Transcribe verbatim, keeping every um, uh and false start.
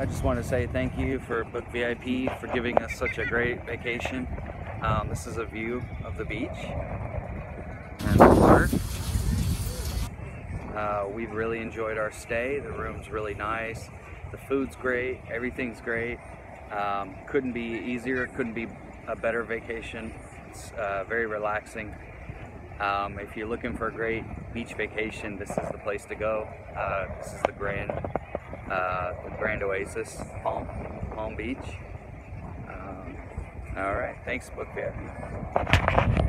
I just want to say thank you for Book V I P for giving us such a great vacation. Um, this is a view of the beach and the water. Uh, we've really enjoyed our stay. The room's really nice. The food's great. Everything's great. Um, couldn't be easier. Couldn't be a better vacation. It's uh, very relaxing. Um, if you're looking for a great beach vacation, this is the place to go. Uh, this is the Grand, uh, the Grand Oasis Palm, Palm Beach. Um, all right, thanks, BookVip.